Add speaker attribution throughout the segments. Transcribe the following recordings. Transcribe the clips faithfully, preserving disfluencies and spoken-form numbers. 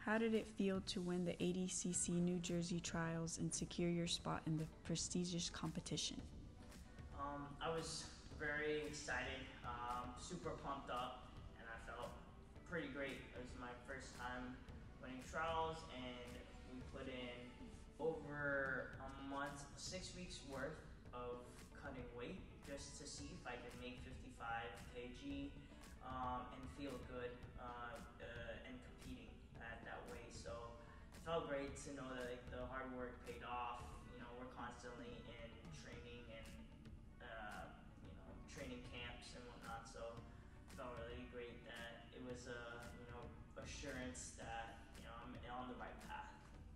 Speaker 1: How did it feel to win the A D C C New Jersey trials and secure your spot in the prestigious competition?
Speaker 2: Um, I was very excited, um, super pumped up, and I felt pretty great. It was my first time winning trials, and we put in over a month, six weeks worth of cutting weight just to see if I could make fifty-five kilograms um, and feel good uh, uh, and competing at that weight. So it felt great to know that like, the hard work paid off. You know, we're constantly in training and uh, you know training camps and whatnot. So it felt really great that it was a you know assurance that you know I'm on the right path.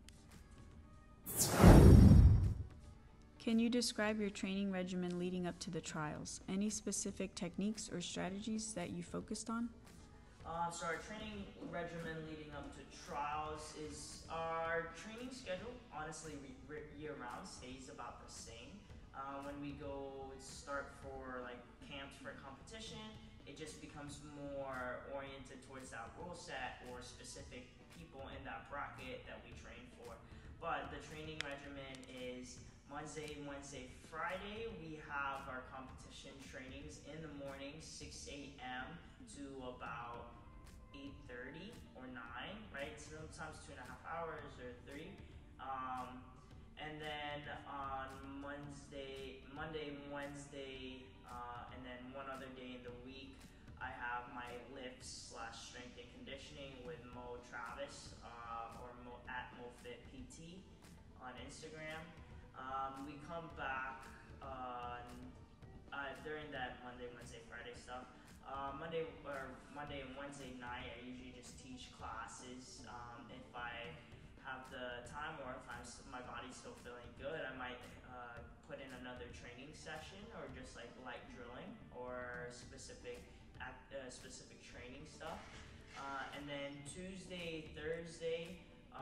Speaker 1: Can you describe your training regimen leading up to the trials? Any specific techniques or strategies that you focused on?
Speaker 2: Uh, so our training regimen leading up to trials is our training schedule, honestly, year-round stays about the same. Uh, when we go start for like camps for competition, it just becomes more oriented towards that rule set or specific people in that bracket that we train for. But the training regimen is Monday, Wednesday, Friday. We have our competition trainings in the morning, six A M to about eight thirty or nine, right? Sometimes two and a half hours or three. Um, and then on Wednesday, Monday, Wednesday, uh, and then one other day in the week, I have my lifts slash strength and conditioning with Mo Travis uh, or Mo, at MoFit P T on Instagram. Um, we come back uh, uh, during that Monday, Wednesday, Friday stuff. Uh, Monday or Monday and Wednesday night, I usually just teach classes. Um, if I have the time or if I'm, my body's still feeling good, I might uh, put in another training session or just like light drilling or specific uh, specific training stuff. Uh, and then Tuesday, Thursday,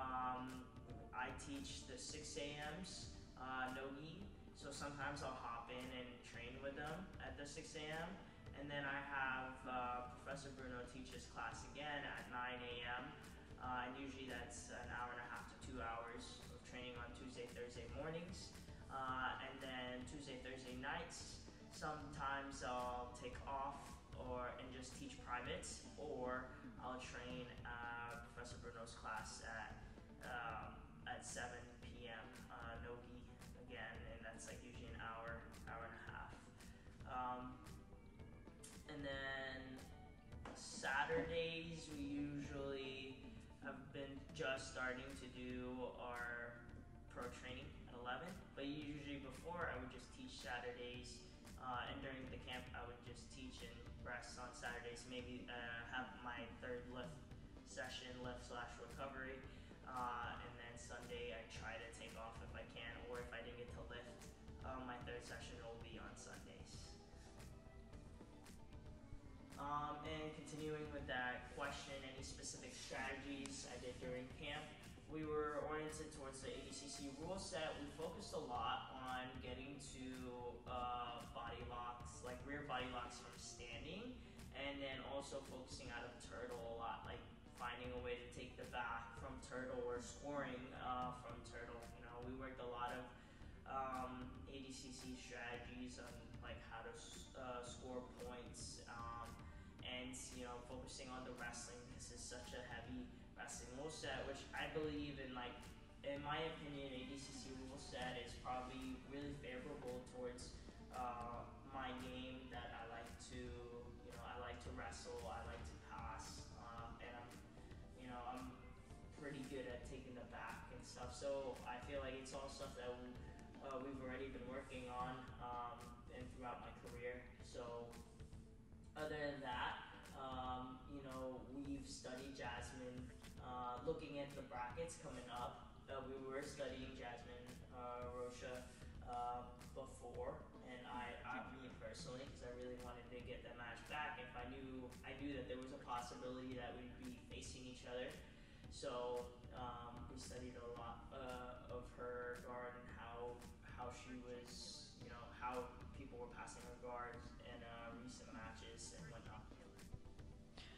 Speaker 2: um, I teach the six A Ms. Uh, no-gi, so sometimes I'll hop in and train with them at the six A M And then I have uh, Professor Bruno teaches class again at nine A M Uh, and usually that's an hour and a half to two hours of training on Tuesday, Thursday mornings. Uh, and then Tuesday, Thursday nights, sometimes I'll take off or and just teach privates, or I'll train uh, Professor Bruno's class at um, at seven P M Uh, no-gi again, and that's like usually an hour, hour and a half. Um, and then Saturdays we usually have been just starting to do our pro training at eleven, but usually before I would just teach Saturdays, uh, and during the camp I would just teach and rest on Saturdays, maybe uh, have my third lift session, lift slash recovery. Uh, and then Sunday I try to take off if I can, or if I didn't get to lift, um, my third session will be on Sundays. Um, and continuing with that question, any specific strategies I did during camp? We were oriented towards the A D C C rule set. We focused a lot on getting to uh, body locks, like rear body locks from standing, and then also focusing out of turtle a lot, like finding a way to take the back from turtle or scoring uh, from turtle. You know, we worked a lot of um, A D C C strategies on like how to uh, score points, um, and you know, focusing on the wrestling because it's such a heavy wrestling rule set, which I believe in. Like, in my opinion, A D C C rule set is probably really favorable towards uh, my game. That I like to, you know, I like to wrestle, I like to pass, uh, and I'm you know, I'm pretty good at taking the back and stuff. So I feel like it's all stuff that we, uh, we've already been working on um, and throughout my career. So other than that, um, you know, we've studied Jasmine, uh, looking at the brackets coming up. Uh, we were studying Jasmine uh, Rocha uh, before, and I, I, me personally, because I really wanted to get that match back. If I knew, I knew that there was a possibility that we'd be facing each other. So um, we studied a lot uh, of her guard and how how she was, you know, how people were passing her guard in uh, recent matches and whatnot.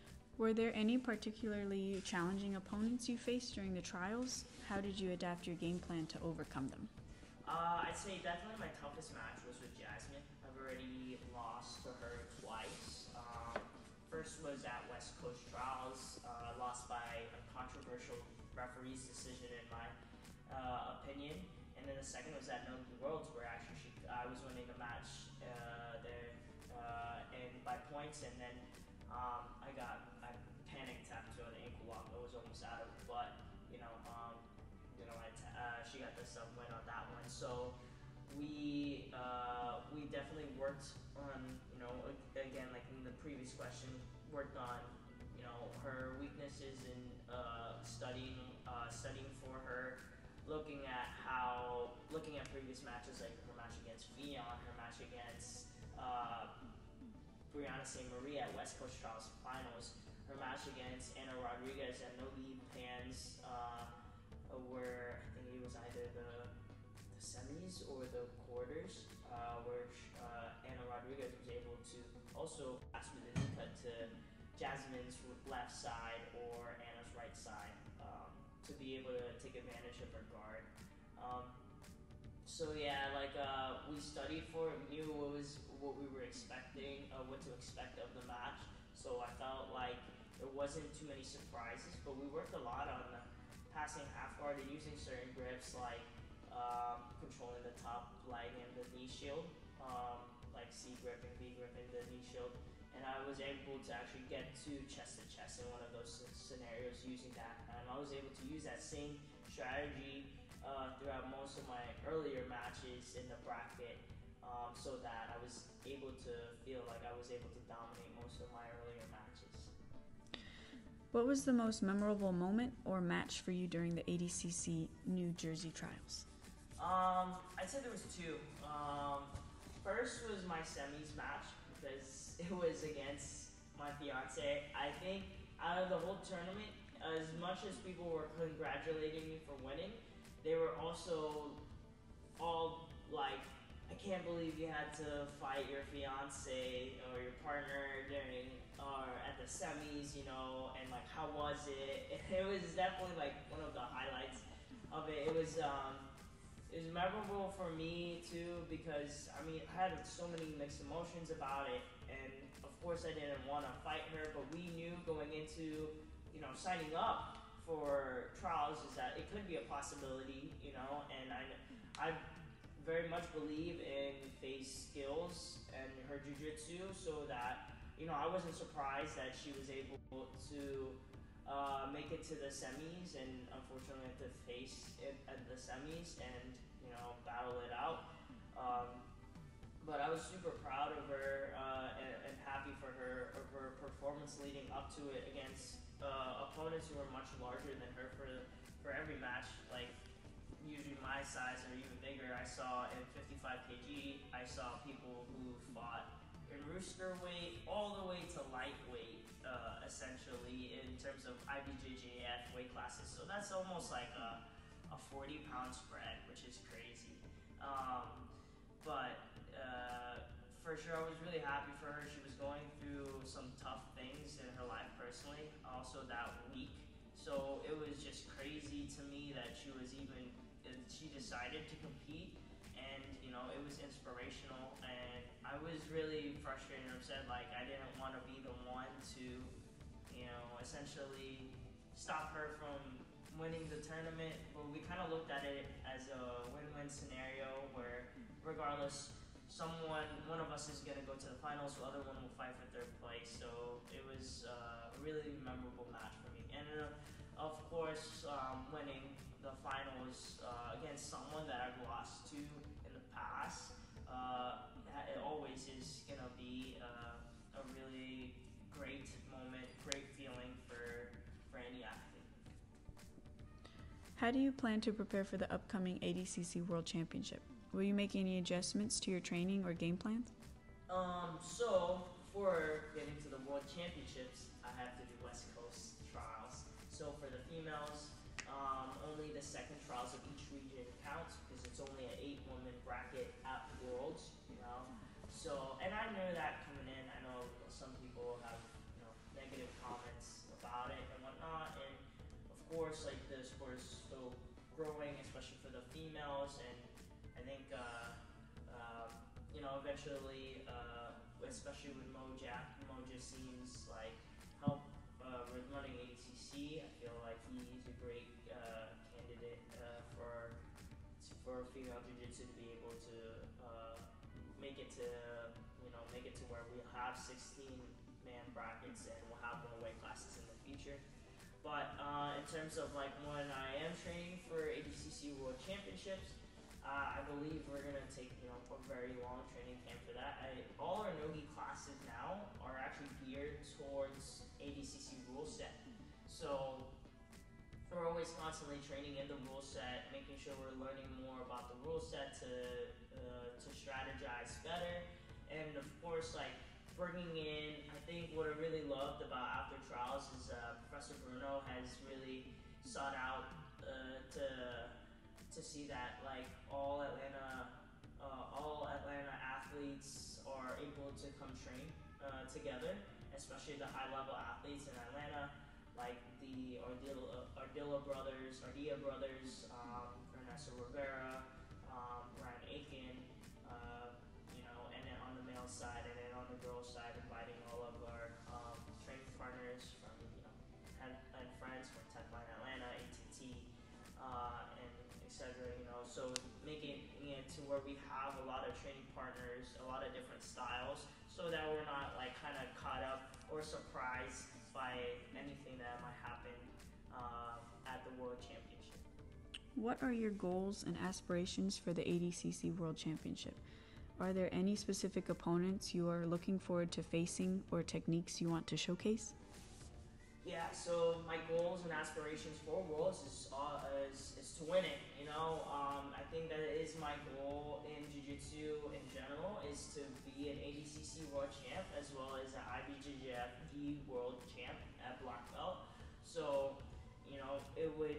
Speaker 1: Were there any particularly challenging opponents you faced during the trials? How did you adapt your game plan to overcome them?
Speaker 2: Uh, I'd say definitely my toughest match was with Jasmine. I've already lost to her twice. Um, first was at West Coast Trials, uh, lost by a controversial referee's decision in my uh, opinion. And then the second was at Nogi Worlds, where actually she, I was winning the match uh, there uh, and by points, and then um, I got I panic tapped to an ankle lock. I was almost out of it, but you know, um, you know, I t- uh, she got the sub win on that one. So we uh, we definitely worked on, you know, again, like in the previous question, worked on, you know, her weaknesses in uh, studying uh, studying for her, looking at how looking at previous matches, like her match against Vion, her match against uh, Brianna Saint Marie at West Coast Trials Finals, her match against Anna Rodriguez at No Lead Pans, uh, where I think it was either the, the semis or the quarters, uh, where uh, Anna Rodriguez was able to also pass with a knee cut to Jasmine's left side or Anna's right side, um, to be able to take advantage of her guard. Um, so yeah, like uh, we studied for it, knew what was what we were expecting, uh, what to expect of the match. So I felt like there wasn't too many surprises, but we worked a lot on the passing half guard and using certain grips, like um, controlling the top leg and the knee shield, um, like C grip and B grip and the knee shield. And I was able to actually get to chest to chest in one of those scenarios using that. And I was able to use that same strategy uh, throughout most of my earlier matches in the bracket, um, so that I was able to feel like I was able to dominate most of my earlier matches.
Speaker 1: What was the most memorable moment or match for you during the A D C C New Jersey trials?
Speaker 2: Um, I'd say there was two. Um, first was my semis match, because it was against my fiance. I think out of the whole tournament, as much as people were congratulating me for winning, they were also all like, I can't believe you had to fight your fiance or your partner during or at the semis, you know, and like, how was it? It was definitely like one of the highlights of it. It was um, it was memorable for me too, because I mean, I had so many mixed emotions about it, and of course I didn't want to fight her, but we knew going into, you know, signing up for trials is that it could be a possibility, you know, and I, I very much believe in Faye's skills and her jiu-jitsu, so that, you know, I wasn't surprised that she was able to uh, make it to the semis, and unfortunately had to face it at the semis and, you know, battle it out. Um, but I was super proud of her uh, and, and happy for her of her performance leading up to it against uh, opponents who were much larger than her for for every match. Like, usually my size or even bigger. I saw in fifty-five kilograms, I saw people who fought in rooster weight all the way to lightweight, uh, essentially, in terms of I B J J F weight classes. So that's almost like a, a forty pound spread, which is crazy. Um, but uh, for sure, I was really happy for her. She was going through some tough things in her life personally, also that week. So it was just crazy to me that she was even, she decided to compete, and, you know, it was inspirational, and I was really frustrated and upset. Like, I didn't want to be the one to, you know, essentially stop her from winning the tournament, but we kind of looked at it as a win-win scenario where regardless, someone, one of us is going to go to the finals, the other one will fight for third place. So it was uh, a really memorable match for me. And uh, of course, um, winning the finals uh, against someone that I've lost to in the past, uh, it always is going to be uh, a really great moment, great feeling for, for any athlete.
Speaker 1: How do you plan to prepare for the upcoming A D C C World Championship? Will you make any adjustments to your training or game plans?
Speaker 2: Um, so for getting to the World Championships, I have to do West Coast trials. So for the females, um, only the second trials of each region counts, because it's only an eight woman bracket at Worlds, you know. So, and I knew that coming in. I know some people have, you know, negative comments course, like the sport is still growing, especially for the females, and I think uh, uh, you know eventually, uh, especially with Mo Jack, Mo just seems like help uh, with running A D C C. I feel like he's a great uh, candidate uh, for for female jiu-jitsu to be able to uh, make it to you know make it to where we have sixteen man brackets and we'll have more weight classes in the future. But uh, in terms of like when I am training for A D C C World Championships, uh, I believe we're gonna take you know a very long training camp for that. I, all our nogi classes now are actually geared towards A D C C rule set. So we're always constantly training in the rule set, making sure we're learning more about the rule set to uh, to strategize better, and of course, like bringing in. I think what I really loved about After Trials is uh, Professor Bruno has really sought out uh, to to see that like all Atlanta uh, all Atlanta athletes are able to come train uh, together, especially the high level athletes in Atlanta. Like the Ardilla, Ardilla brothers, Ardilla brothers, um, Ernesto Rivera, um, Ryan Aiken, uh, you know, and then on the male side, and then on the girl side, inviting all of our um, training partners from, you know, and, and friends from Techline Atlanta, A T T, uh, and et cetera. You know, so making it to where we have a lot of training partners, a lot of different styles, so that we're not like kind of caught up or surprised by anything that might happen uh, at the World Championship.
Speaker 1: What are your goals and aspirations for the A D C C World Championship? Are there any specific opponents you are looking forward to facing or techniques you want to showcase?
Speaker 2: Yeah, so my goals and aspirations for Worlds is, uh, is, is to win it, you know. Um, I think that it is my goal in Jiu-Jitsu in general is to be an A D C C World Champ as well as an I B J J F Gi World Champ at Black Belt. So, you know, it would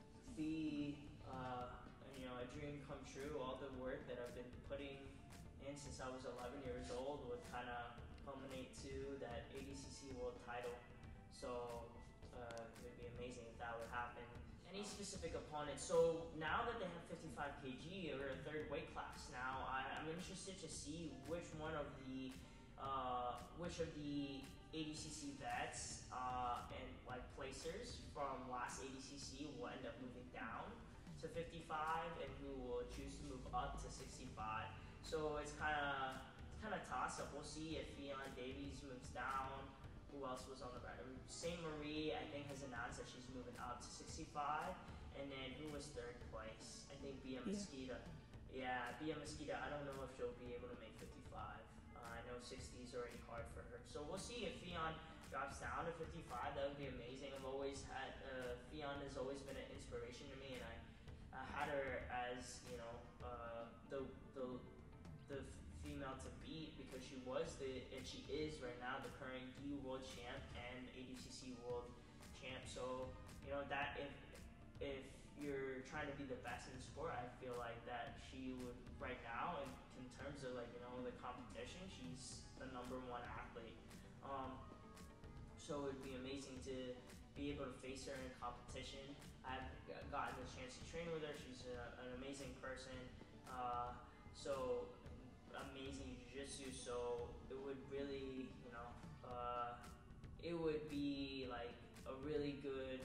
Speaker 2: be, uh, you know, a dream come true. All the work that I've been putting in since I was eleven years old would kind of culminate to that A D C C World title. So uh, it would be amazing if that would happen. Any specific opponent? So now that they have fifty-five kilograms or a third weight class, now I, I'm interested to see which one of the uh, which of the A D C C vets uh, and like placers from last A D C C will end up moving down to fifty-five, and who will choose to move up to sixty-five. So it's kind of kind of toss up. We'll see if Fionn Davies moves down. Who else was on the right? Saint Marie, I think, has announced that she's moving up to sixty-five. And then who was third place? I think Bia Mesquita. Yeah, Bia Mesquita, I don't know if she'll be able to make fifty-five. Uh, I know sixty is already hard for her. So we'll see if Fionn drops down to fifty-five. That would be amazing. I've always had, uh, Fionn has always been an inspiration to me, and I uh, had her as, you know, uh, the, the, the female to beat because she was the and she is right now the current Gi World Champ and A D C C World Champ. So you know that if if you're trying to be the best in the sport, I feel like that she would right now in, in terms of like you know the competition, she's the number one athlete. Um, so it'd be amazing to be able to face her in competition. I've gotten the chance to train with her. She's a, an amazing person. Uh, so. Amazing jiu-jitsu, so it would really, you know, uh, it would be like a really good,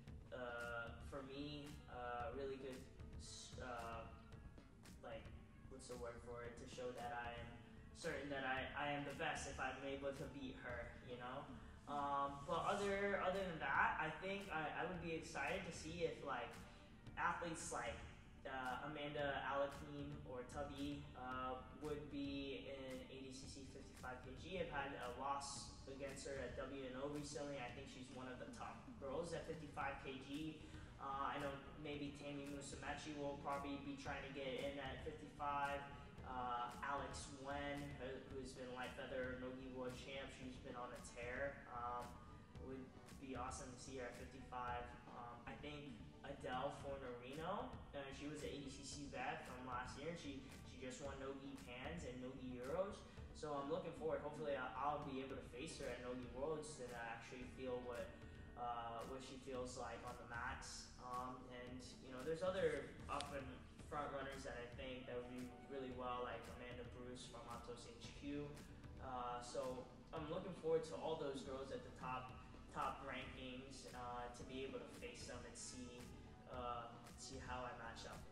Speaker 2: uh, for me, uh, really good, uh, like, what's the word for it, to show that I am certain that I, I am the best if I'm able to beat her, you know. Um, but other other than that, I think I, I would be excited to see if like athletes like Uh, Amanda Alakeen or Tubby uh, would be in A D C C fifty-five kilograms. I've had a loss against her at W N O recently. I think she's one of the top girls at fifty-five kilograms. Uh, I know maybe Tammy Musumeci will probably be trying to get in at fifty-five. Uh, Alex Wen, who's been light feather Nogi World Champ, she's been on a tear. Um, would be awesome to see her at fifty-five. Um, I think Adele Fornerino, uh, she was an A D C C vet from last year, and she, she just won Nogi Pans and Nogi Euros. So I'm looking forward. Hopefully I'll, I'll be able to face her at Nogi Worlds and actually feel what uh, what she feels like on the mats. Um, and you know, there's other up and front runners that I think that would be really well, like Amanda Bruce from Atos H Q. Uh, so I'm looking forward to all those girls at the top top rankings uh, to be able to face them and see uh, see how I match up.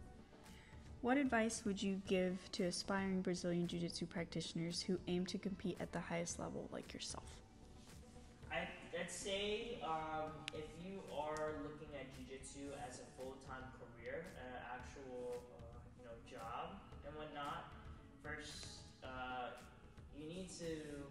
Speaker 1: What advice would you give to aspiring Brazilian Jiu-Jitsu practitioners who aim to compete at the highest level like yourself?
Speaker 2: I, I'd say um, if you are looking at Jiu-Jitsu as a full-time career, an actual uh, you know job and whatnot, first uh, you need to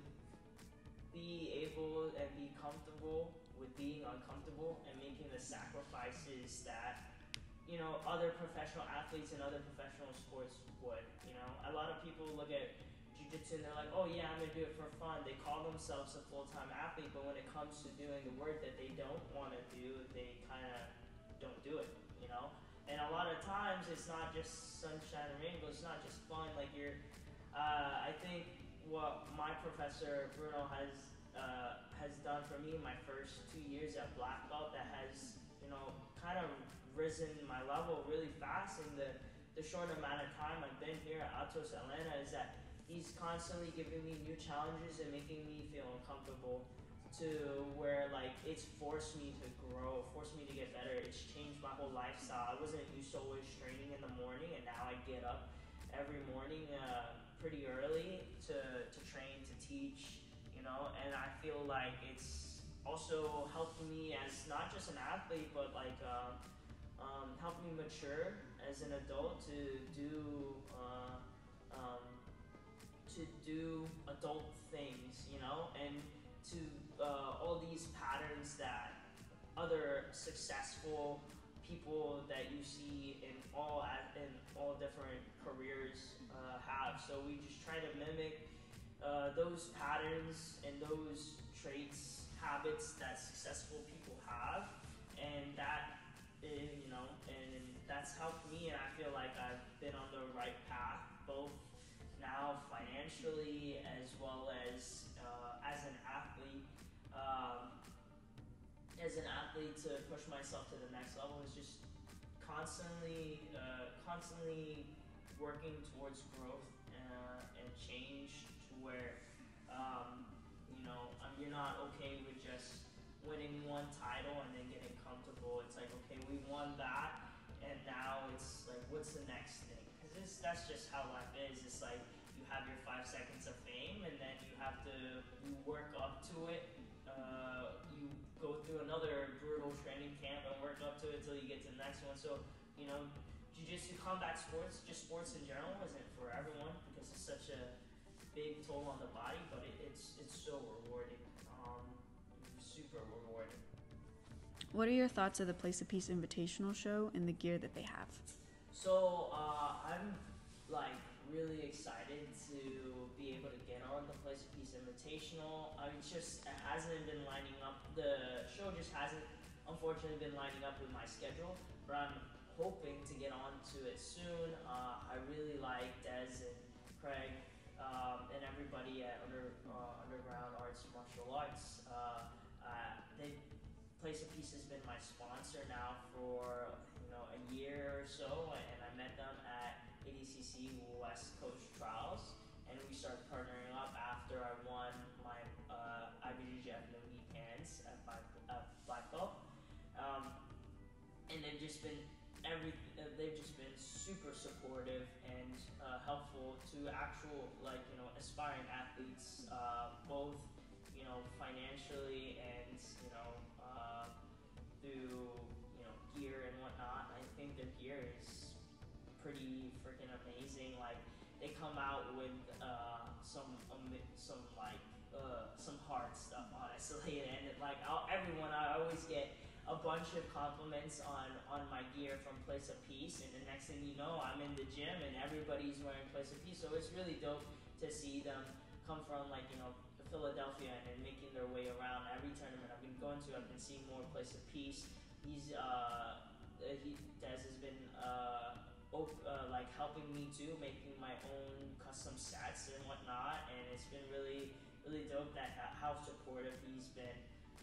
Speaker 2: be able and be comfortable with being uncomfortable and making the sacrifices that you know other professional athletes and other professional sports would. You know, a lot of people look at Jiu-Jitsu and they're like, oh yeah, I'm gonna do it for fun. They call themselves a full-time athlete, but when it comes to doing the work that they don't want to do, they kind of don't do it. You know, and a lot of times it's not just sunshine and rainbows. It's not just fun. Like you're, uh, I think what my professor Bruno has uh, has done for me my first two years at black belt, that has you know kind of risen my level really fast in the the short amount of time I've been here at Atos Atlanta, is that he's constantly giving me new challenges and making me feel uncomfortable, to where like it's forced me to grow, forced me to get better. It's changed my whole lifestyle. I wasn't used to always training in the morning, and now I get up every morning uh, pretty early to, to train, to teach, you know, and I feel like it's also helped me as not just an athlete, but like uh, um, helped me mature as an adult to do uh, um, to do adult things, you know, and to uh, all these patterns that other successful people that you see in all in all different careers uh, have. So we just try to mimic uh, those patterns and those traits, habits that successful people have, and that is, you know, and that's helped me. And I feel like I've been on the right path, both now financially as well as uh, as an athlete. Um, as an athlete, to push myself to the next level is just constantly, uh, constantly working towards growth uh, and change, to where um, you know um, you're not okay with just winning one title and then getting comfortable. It's like, okay, we won that, and now it's like, what's the next thing? Because that's just how life is. It's like you have your five seconds of fame, and then you have to you work up to it. Uh, you go through another brutal training camp and work up to it until you get to the next one. So, you know, Jiu-Jitsu, combat sports, just sports in general, isn't for everyone because it's such a big toll on the body, but it, it's it's so rewarding, um, super rewarding.
Speaker 1: What are your thoughts of the Place of Peace Invitational show and the gear that they have?
Speaker 2: So uh, I'm like really excited to be able to get on the Place of Peace Invitational. I mean, just it hasn't been lining up. The show just hasn't, unfortunately, been lining up with my schedule. But I'm hoping to get on to it soon. Uh, I really like Des and Craig um, and everybody at Under uh, Underground Arts Martial Arts. Uh, uh, they Place of Peace has been my sponsor now for you know a year or so, and I met them at A D C C West Coast Trials, and we started partnering up after I won my uh, I B J J F Nogi pants at Black, uh, Black Belt, um, and they've just been every uh, they've just been super supportive and uh, helpful to actual like you know aspiring athletes, uh, both you know financially and you know uh, through you know gear and whatnot. I think their gear is pretty freaking amazing. Like they come out with uh, some um, some like uh, some hard stuff honestly, and like I'll, everyone I always get a bunch of compliments on on my gear from Place of Peace, and the next thing you know I'm in the gym and everybody's wearing Place of Peace. So it's really dope to see them come from like you know Philadelphia and then making their way around every tournament I've been going to. I've been seeing more Place of Peace. He's uh he Des has been uh Op- uh, like helping me too, making my own custom sets and whatnot, and it's been really, really dope that how supportive he's been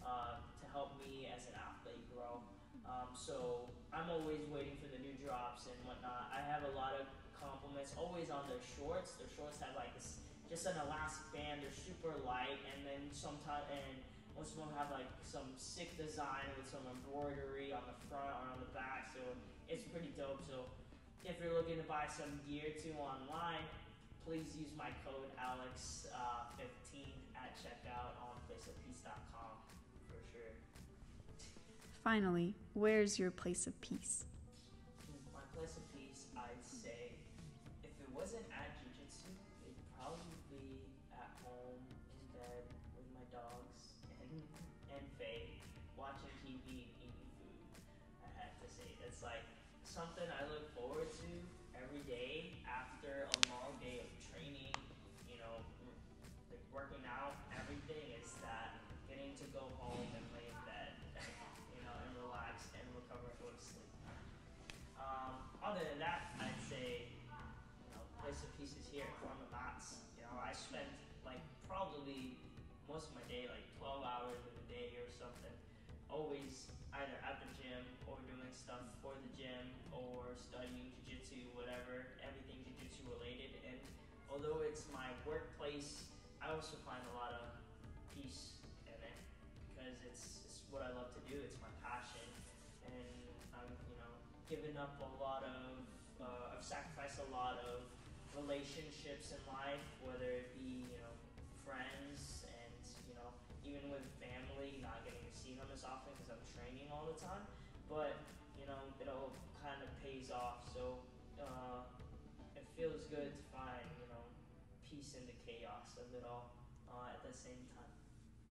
Speaker 2: uh, to help me as an athlete grow. Um, so I'm always waiting for the new drops and whatnot. I have a lot of compliments always on their shorts. Their shorts have like this, just an elastic band. They're super light, and then sometimes and most of them have like some sick design with some embroidery on the front or on the back. So it's pretty dope. So if you're looking to buy some gear too online, please use my code Alex uh, fifteen at checkout on place of peace dot com for sure.
Speaker 1: Finally, where's your place of peace?
Speaker 2: My place of peace, I'd say, if it wasn't at Jiu-Jitsu, it'd probably be at home in bed with my dogs and and Faye, watching T V and eating food. I have to say, that's like something I look forward to every day after a long day of training. You know, like working out, everything is that getting to go home and lay in bed, you know, and relax and recover and go to sleep. Um, other than that, I'd say, you know, place of peace is here on the mats. You know, I spent like probably most of my day, like twelve hours of the day or something, always either at the gym or doing stuff for the gym or studying jiu-jitsu, whatever, everything jiu-jitsu related. And although it's my workplace, I also find a lot of peace in it because it's, it's what I love to do. It's my passion, and I'm, you know, given up a lot of, uh, I've sacrificed a lot of relationships in life, whether it be, you know, friends and, you know, even with family, not getting to see them as often because I'm training all the time. But, you know, it all kind of pays off. So uh, it feels good to find, you know, peace in the chaos of it all uh, at the same time.